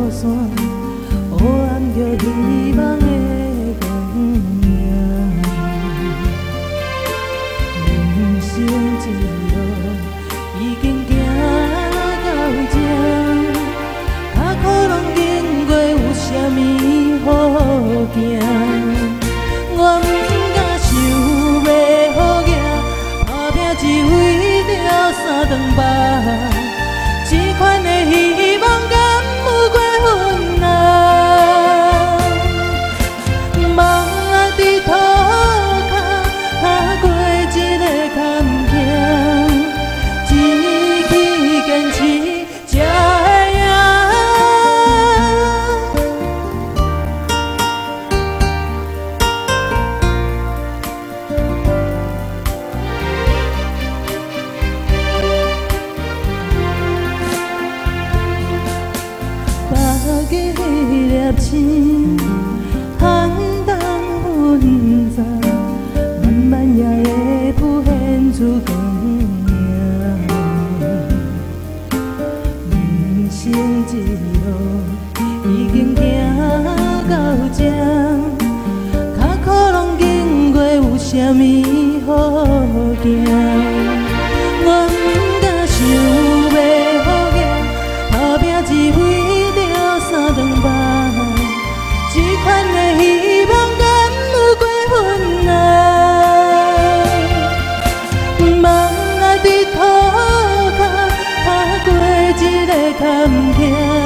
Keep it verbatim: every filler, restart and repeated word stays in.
线，黑暗着希望的光影。人生一路已经行到这，脚苦拢经过，有啥物好惊？我毋敢想要好行，打拼只为着三顿饭。 这款的希望敢有过分难？梦啊，伫涂骹踏过一个坎境，一起坚持才会赢。把迄粒星寒冬分散，慢慢也会浮现出光影。人生一路已经行到这，脚苦拢经过，有啥物好惊？我毋敢想要好行，打拼只为。 三顿饭，这款的希望敢有过分难？梦啊，伫涂骹踏过一个坎境。